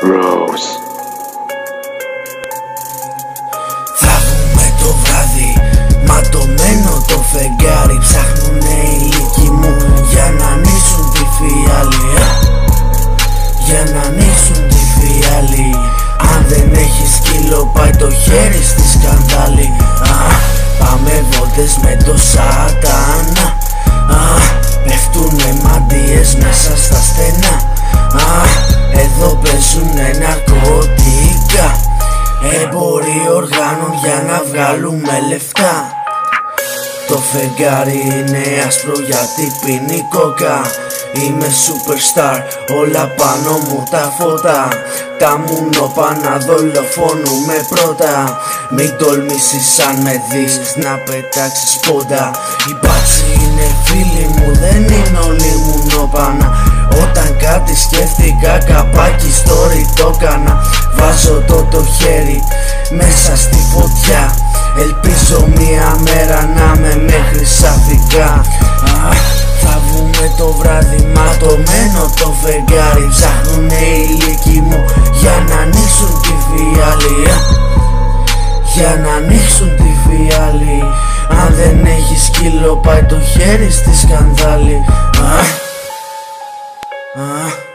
Rose. Θα βγούμε το βράδυ, ματωμένο το φεγγάρι. Ψάχνουνε οι λύκοι μου για να ανοίξουν τη φιάλη. Για να ανοίξουν τη φιάλη. Αν δεν έχει σκύλο πάει το χέρι στη σκανδάλη. Πάμε βόλτες με το σατάνα. Πέφτουνε μαντίες μέσα στα στενά. Εδώ παίζουνε ναρκωτικά. Εμποροί οργάνων για να βγάλουμε λεφτά. Το φεγγάρι είναι άσπρο γιατί πίνει κόκα. Είμαι superstar, όλα πάνω μου τα φώτα. Τα μουνόπανα δολοφονούμε πρώτα. Μην τολμήσεις αν με δεις να πετάξεις πόντα. Οι μπάτσοι είναι φίλοι μου, δεν είναι όλοι μουνόπανα. Όταν κάτι σκέφτηκα καπάκι story το κάνα. Βάζω το χέρι μέσα στη φωτιά. Ελπίζω μια μέρα να με μέχρι σαφικά. Θα βγούμε το βράδυ, ματωμένο το φεγγάρι. Ψάχνουνε οι λύκοι μου για να ανοίξουν τη φιάλη. Για να ανοίξουν τη φιάλη. Αν δεν έχει σκύλο πάει το χέρι στη σκανδάλη.